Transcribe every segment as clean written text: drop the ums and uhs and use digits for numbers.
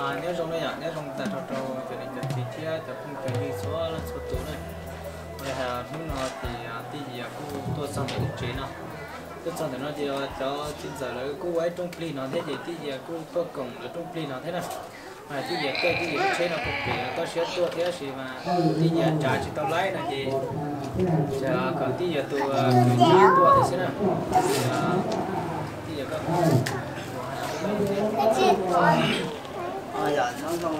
nhớ trong đây nhớ trong tại trâu trâu cho nên cho thì chia cho không phải đi số là số tuổi này bây giờ lúc nào thì tí gì cũng tôi xong để chế nào tôi xong để nó thì cho chính giờ là cũng ấy trong pli nó thế thì tí gì cũng có cổng ở trong pli nó thế này mà tí gì cái tí gì chế nó cũng bị tao sẽ tôi thế gì mà tí gì trả chỉ tao lấy này thì giờ còn tí gì tôi trả tôi thế nào tí gì có giờ nó không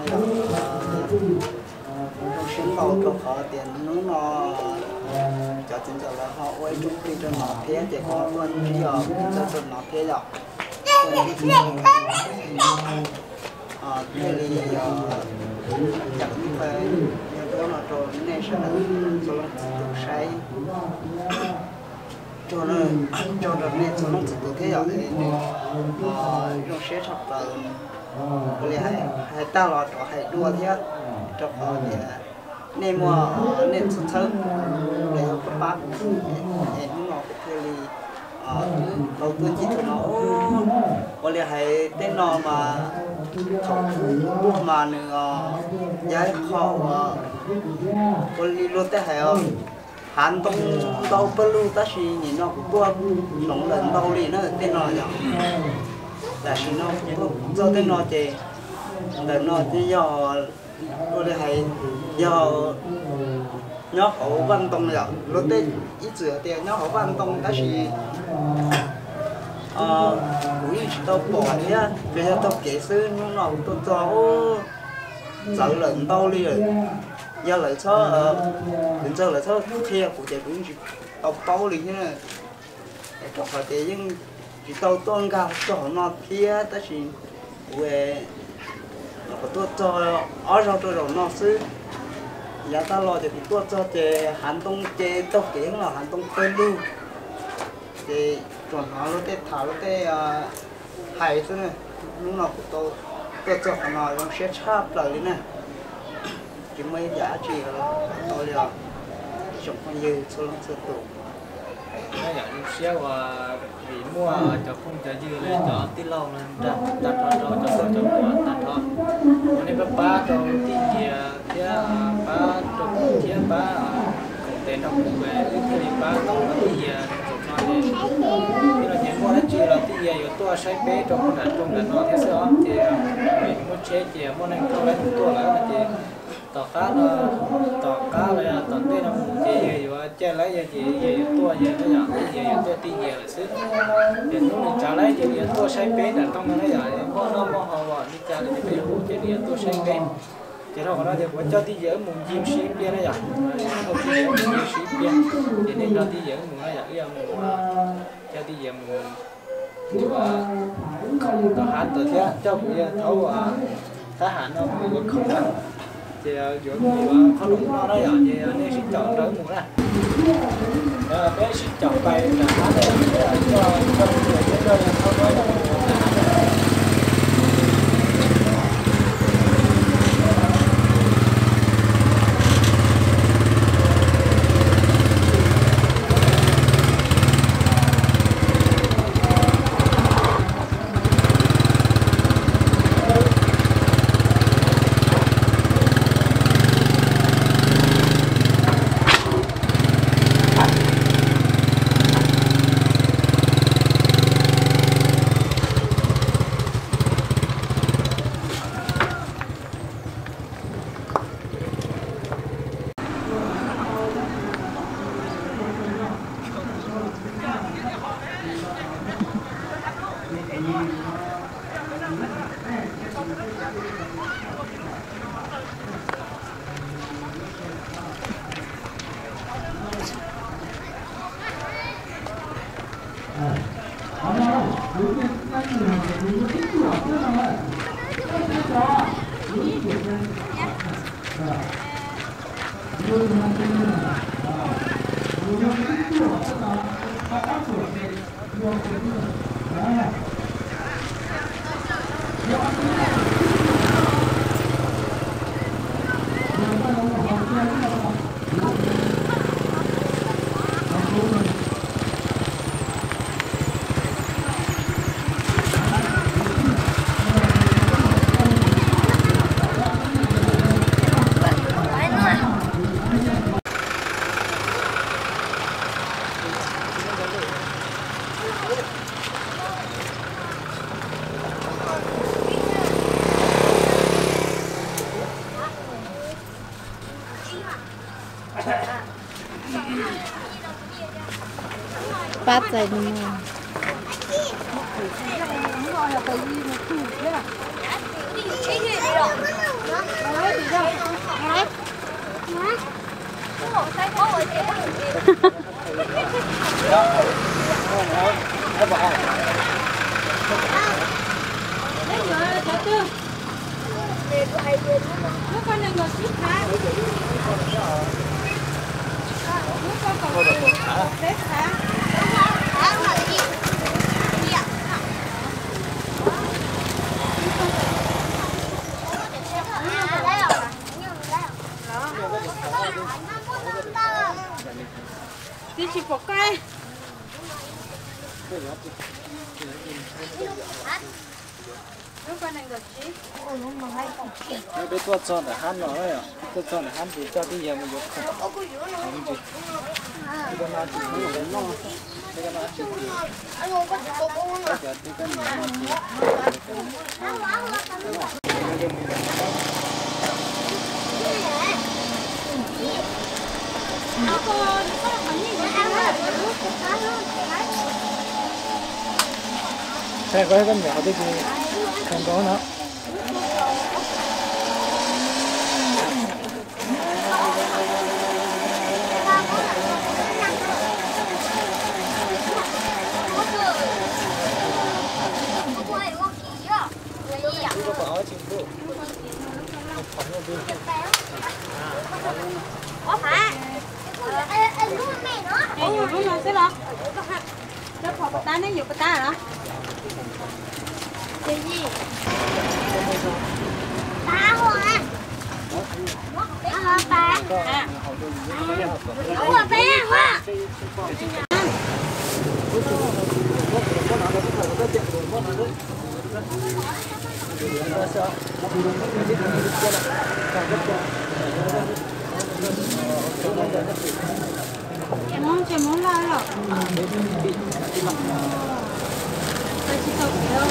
trong sinh đầu trong họ tiền nó cho chính giờ là họ quay chung khi cho nó thế thì họ vẫn giờ cho nó thế rồi thế thì chẳng phải như đó là rồi nên sẽ là cho nó tự say cho nó nên cho nó tự thế rồi thì nó sẽ thật là bây giờ hay tao là trò hay đua thế cho họ thì nên mua nên sớm sớm để họ có bác để nó có thể đi đầu tư chỉ cho nó bây giờ hay tên nó mà khẩu mà nữa giá họ bây giờ luôn thế hay hàn tông đâu perlu ta chỉ nhìn nó cũng qua sống lần đâu đi nữa tên nó nhỉ là chỉ nó do tên nó thì là nó chỉ do tôi hay do nhớ hậu văn tông rồi lúc đấy ít sửa thì nhớ hậu văn tông ta chỉ cũng chỉ tao bỏ thế bây giờ tao kể sư nó tôi cho sợ lần đâu đi rồi giờ lại cho đến giờ lại cho kia của trẻ cũng chỉ tao bao đi thế này cho họ thì nhưng chỉ tao tôn cao cho họ nó kia ta chỉ về nó có tôi cho ở trong tôi rồi nó xứ giá ta lo thì tôi cho trẻ hàn tông trẻ tao kể là hàn tông tên luôn thì còn họ lúc cái thảo lúc cái hài thế này lúc nào của tôi cho họ nói nó sẽ chắp lại này chỉ mấy giá trị là tôi là trồng con dư số lượng số tụ cái dạng xe và vì mua cho không cho dư lên cho tí lâu nên ra ta cho mua ta thôi nên ba cho tí gì thế ba cho thế ba công ty nó cũng về thì ba nó tí gì nói thì là những mua hết chưa là tí gì ở tôi sai bé trong nó thế sao thì mình muốn chế thì muốn anh không lấy tôi lại thì tỏ cá là tỏ tê nó cũng gì và che lấy gì tua gì nó nhỏ gì tua ti gì là xứ thì nó trả lấy gì tua say bé là trong nó nhỏ có nó họ vào đi trả lấy cái hũ cái gì tua say bé thì nó còn nói thì vẫn cho ti gì ở mùng chim xí bia nó nhỏ không ti gì ở mùng chim xí bia thì nên cho ti gì ở mùng nó nhỏ cái mùng cho ti gì mùng không tao hạt tao thế cho cũng thấu ta hạt nó cũng không ăn thì giữa người có đúng nó đấy thì nên xin chọn tới một này bé xin chọn bài là hát đây là cho người chơi chơi không nói là Bát dày đúng không? Đi chỉ bỏ cây. Lúc con này được chứ? Nó biết tôi chọn để hắn nói à, tôi chọn để hắn thì cho đi nhiều mình được không? Không gì. Cái nào chỉ muốn lấy nó, cái nào chỉ muốn. Cái cái Thế có cái nhỏ đi thì không có nữa. Có bỏ chim phụ. Có phải. Lúc mẹ nó. Ủa, lúc nào sẽ lo? Nó phọt ta nó nhiều cái ta hả? Cái gì? Ta hồ à? Ta. À. Đúng rồi, bé quá. Chị muốn lo rồi. Tôi chỉ cầu đâu.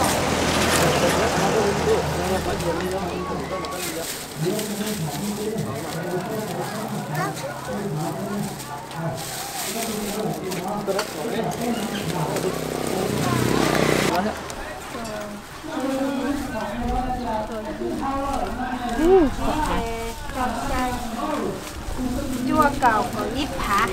Chua cầu có ít hả?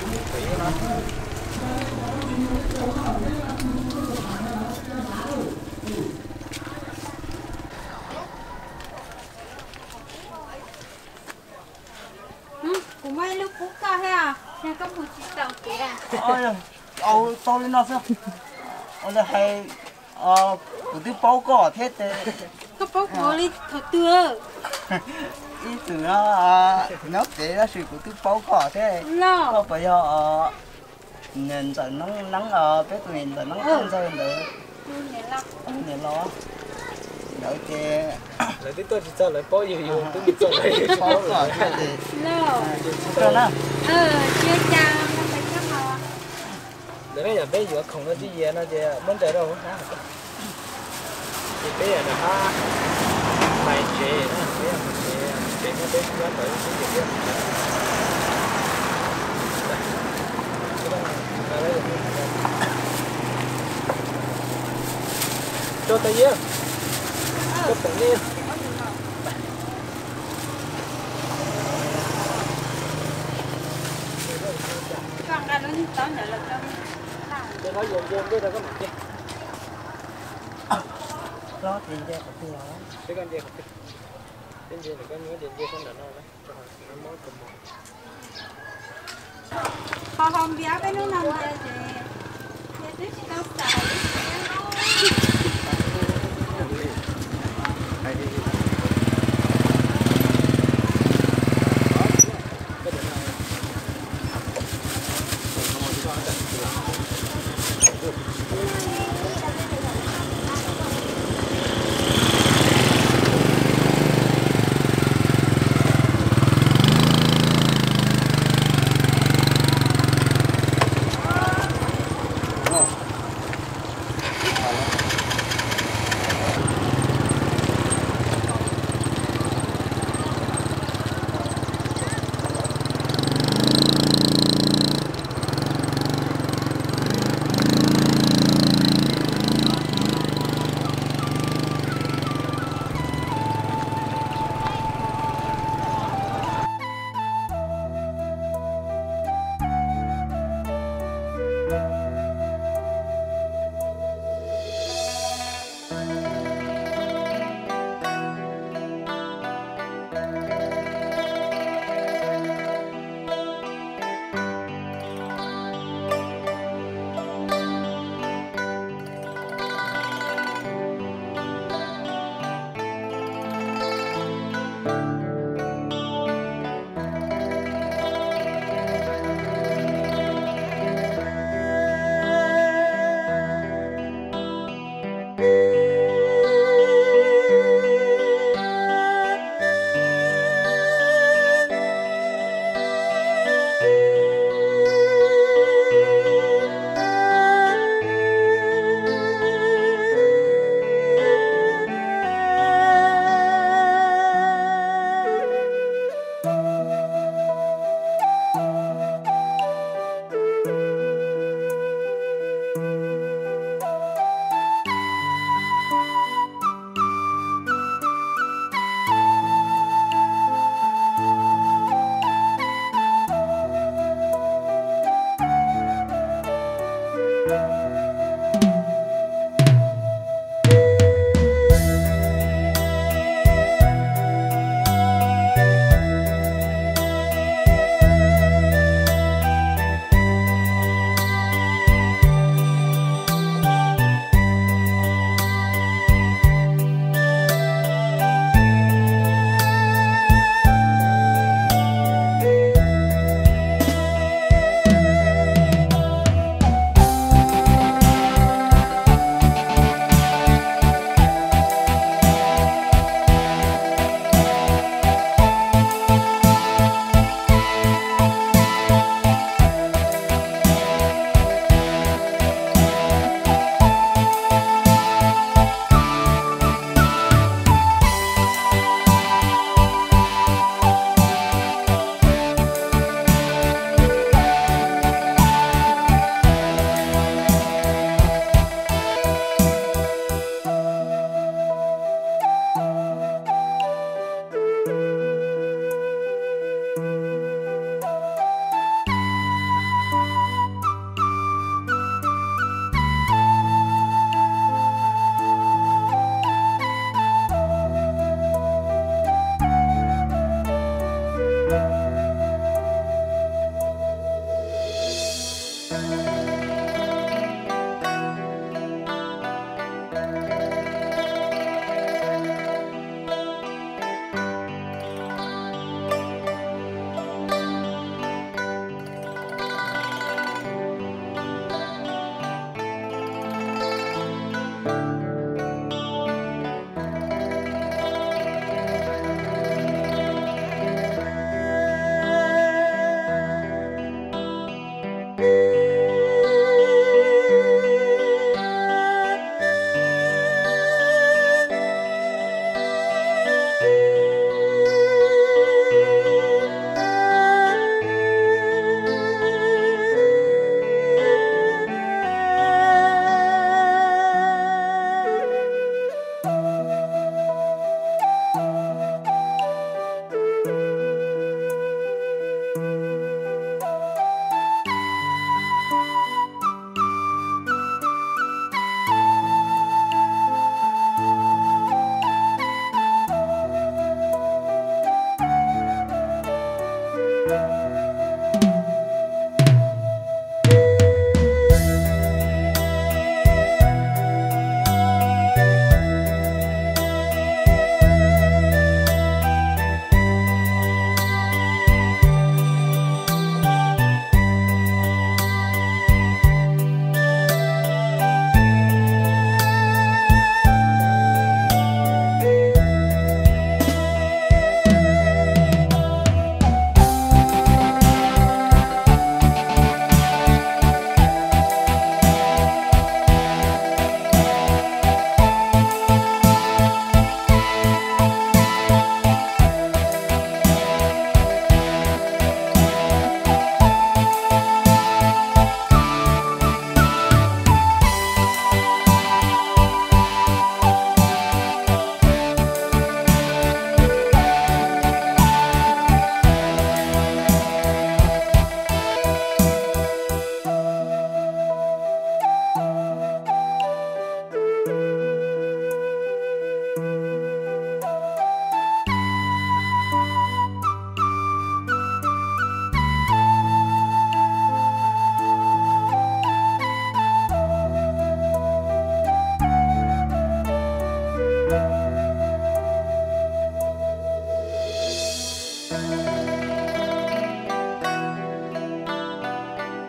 Cũng mấy lúc cút ca thế à? Nhà có một chiếc tàu kìa. Ôi, tôi lên nó sao? Ôi là hay của tôi bao cỏ thế thế. Có bốc bố đi thật tưa. Ý từ nó kể ra sự của tôi bao cỏ thế. Lo. Có bây giờ nên giờ nắng bé tụi mình giờ nắng không sao nữa. Nên lo. Đợi cái Lấy tí tôi chỉ cho lấy bao nhiêu tôi bị chọn lấy. bao cỏ thế thì. Lo. Rồi đó. Chưa chào, nó phải chắc mà. Để bây giờ bé vừa không có gì nó chỉ muốn để đâu hả? Thì bé là nó phải chế nó bé chế nó bé nó tới cái gì cho tay nhé, cho tay nhé. Còn ra nó tao nhớ là trong Để nó dồn đi rồi có mặt chứ. Đó thì ra của tôi đó. Cái con dê cái dê là cái nhớ dê con đàn ông đấy, cho nó món cầm một. họ không biết cái nó nằm đây thì tôi chỉ tao xài.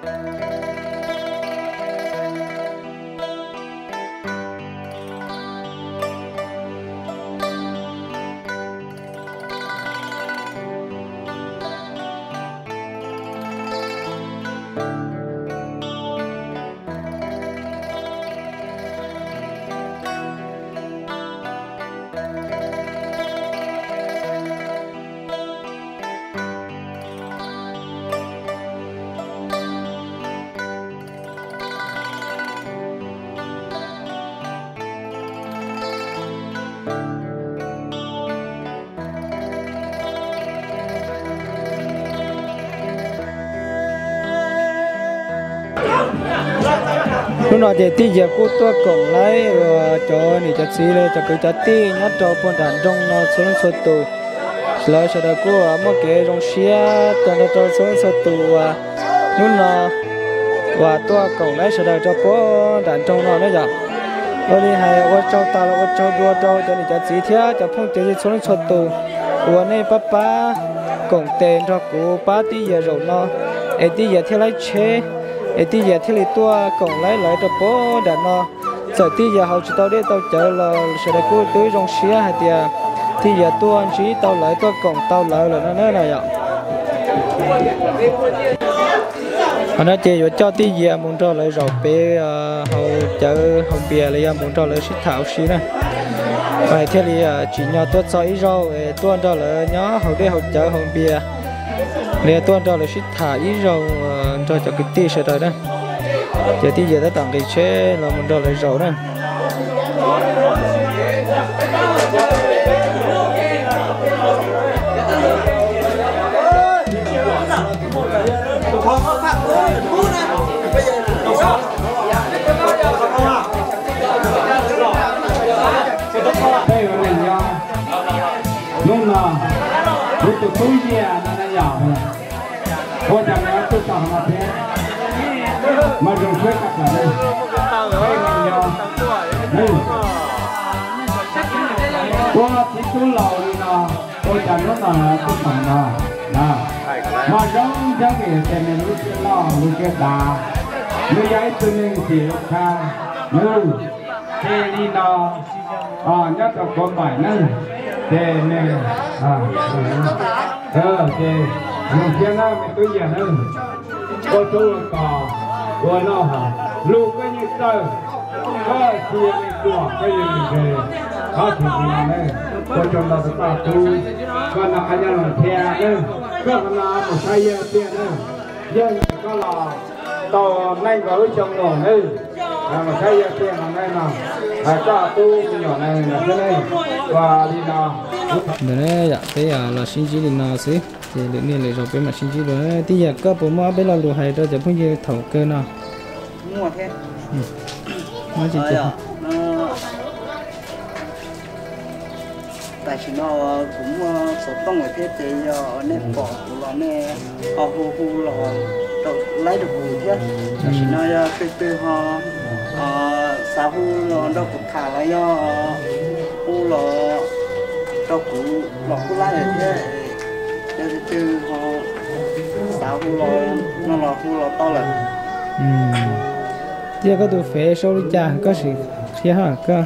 lúc nào thì tí giờ cô tôi cổng lấy rồi cho này cho xí lên cho cứ cho tí nhát cho bọn đàn trong nó xuống số tù rồi sau đó cô mất cái trong xe toàn là cho xuống số tù lúc nào và tôi cổng lấy sau đó cho bọn đàn trong nó nữa vậy rồi đi hay ở trong ta là ở trong đua cho này cho xí thế cho phong tiền xuống số tù và này papa cổng tiền cho cô ba tí giờ rồi nó tí giờ theo lấy chế tí giờ thì tôi còn lấy lại cho bố đã nó giờ tí giờ họ chỉ tao đi tao chờ là sẽ để cô tới trong xe hay thì giờ tôi anh chỉ tao lại tôi còn tao lại là nó nói là anh nói chơi với cho tí giờ muốn cho lại rồi bé họ chờ không bia lại muốn cho lại xích thảo xí này vậy thì chỉ nhau tôi cho ít rồi tôi cho lại nhớ họ đi họ chờ không bia nên tôi cho là xích thả ít rồi cho cái tí sẽ rồi đó giờ tí giờ đã tặng cái chế là mình cho lại rồi đó đây là mình nhau lúc nào lúc tôi túi gì nó nhỏ thôi chẳng lẽ tôi chọn mà thế mà dùng phép cả đây đây mình nhau đây qua thì tôi lầu đi nào tôi chẳng lúc nào là tôi chọn nào mà giống giống cái tên này lúc kia lo lúc kia đà lúc ấy tôi nên chỉ lúc khác như thế đi nào nhất là có bài nữa thế này thế một thiên nào mình tôi giờ nữa có tôi có vừa nào hả lúc cái như tơ có thiên mình của cái gì mình về có thì mình đây có trong đó ta tu có là anh em làm theo nữa có là một sai giờ tiền nữa dân có là tàu nay có trong nổ nữa mà sai giờ tiền làm đây nào ta tu nhỏ này là thế này và đi nào đấy dạ thế là sinh chỉ đi nào xí thì được nên lấy rồi bên mặt sinh chỉ rồi tí giờ có bộ má bên là lùa hay đó giờ phong như thầu cơ nào mua thế nó chỉ tại vì nó cũng số tông ở thế thì nên bỏ của nó nên họ hu là lấy được gì thế tại vì nó từ họ sao hu nó đâu cũng thả lại hu là đâu cũng lọt cũng lấy được thế từ họ sao hu nó hu là to là giờ có tụ phê số đi cha có sự kia hả cơ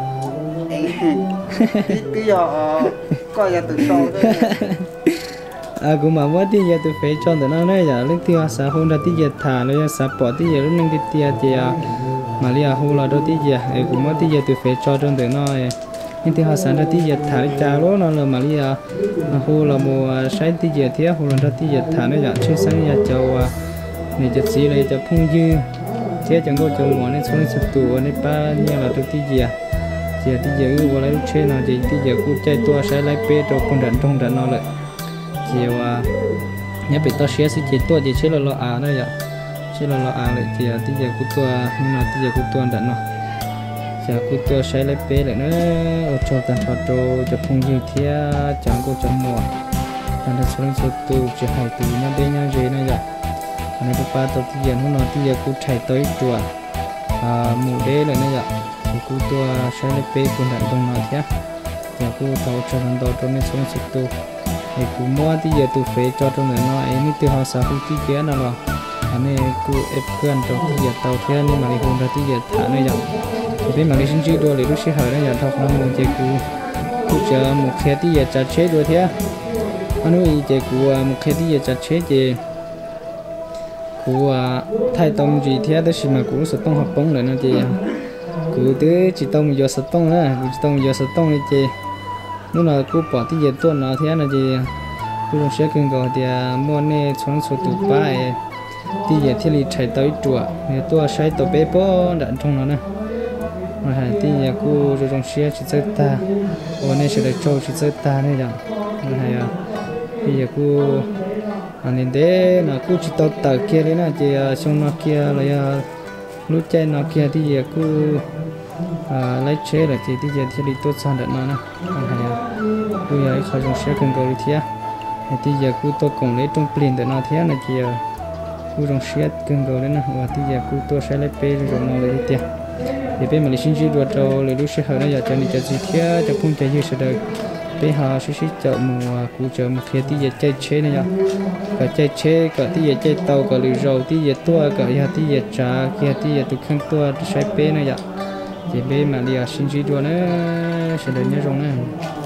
cái giờ coi giờ tự soi cũng mà mất tí giờ tụ phê cho tụi nó nói giờ lúc tiêu xã hôn ra tí giờ thả rồi xã bỏ tí giờ lúc nâng tí tia thì mà lia hôn là đôi tí giờ cũng mất tí giờ tụ phê cho tụi nó nhưng thì họ sản ra tí giờ thả đi cha lố nó là mà lia hôn là mùa sáng tí giờ thì hôn là ra tí giờ thả nó giờ chưa sáng giờ châu này chật xí này chật phun dư thế chẳng có chỗ mỏ nên xuống sụp tù nên ba như là được tí gì giờ tí giờ ưu vào lấy trên nào thì tí giờ cô chạy tua sẽ lấy pe cho con rắn trong rắn nó lại chiều nhớ bị to xé sẽ chỉ tua chỉ là lo à nữa vậy chỉ là lo à lại thì tí giờ cô tua nhưng mà tí giờ cô tua rắn nó giờ cô tua sẽ lấy pe lại nữa cho tàn phật cho phun dư thế chẳng có chỗ mỏ thành ra xuống sụp tù chỉ hỏi từ nó đây nhau gì nữa vậy này papa tao thì giờ nó nói thì giờ cô chạy tới chùa mù đế lại nữa vậy thì cô tua sẽ lấy pe con đại đông nói thế giờ cô tàu cho thằng tàu cho nên xuống sụp tu thì cô mua thì giờ tu phê cho trong này nó ấy như từ họ sao không tí kia nào rồi anh ấy cứ ép cơn trong cái giờ tàu thế nhưng mà đi hôn ra cái giờ thả nó dòng thì bên mà đi sinh đua thì lúc sẽ hỏi nó giờ thọc nó muốn chơi cứ chờ một khi cái giờ chặt chế đua thế anh nói chơi cứ một khi cái giờ chặt chế chơi cứ thay tông gì thế đó mà cứ sẽ tông học bóng lại nó chơi cứ tới chỉ tông giờ sẽ tông nữa cứ tông giờ sẽ tông chơi lúc nào cứ bỏ cái giờ tuần nào thế là chơi cứ luôn sẽ cần gọi thì mua nè xuống số tụ bài thì giờ thì đi chạy tới chùa thì tôi sẽ tới bé bố đạn trong nó nè mà hay thì giờ cứ rồi trong xe chỉ chơi ta hôm nay sẽ được trâu chỉ chơi ta này rồi mà hay thì giờ cứ nên thế là cứ chỉ tàu kia đấy là chỉ xong nó kia là lúc chơi nó kia thì giờ cứ lấy chế là chỉ thì giờ thì đi tốt sang đạn nó nè mà hay bây giờ khỏi trong xe cần gọi đi thế thì giờ cứ tôi cùng lấy trong plin để nó thế là chỉ cứ trong xe cần gọi đấy nè và thì giờ cứ tôi sẽ lấy pe rồi nó lấy tiền thì pe mà lấy sinh hoạt rồi lấy lúc sẽ hỏi nó giờ cho nên cho gì thế cho không chơi gì sẽ được pe họ sẽ chợ mùa cứ chợ một khi thì giờ chơi chế này nhá cả chơi chế cả thì giờ chơi tàu cả lưỡi rầu thì giờ tua cả giờ thì giờ trà kia thì giờ tụi khăn tua sẽ pe này nhá thì pe mà đi sinh hoạt nữa sẽ được nhớ rồi nè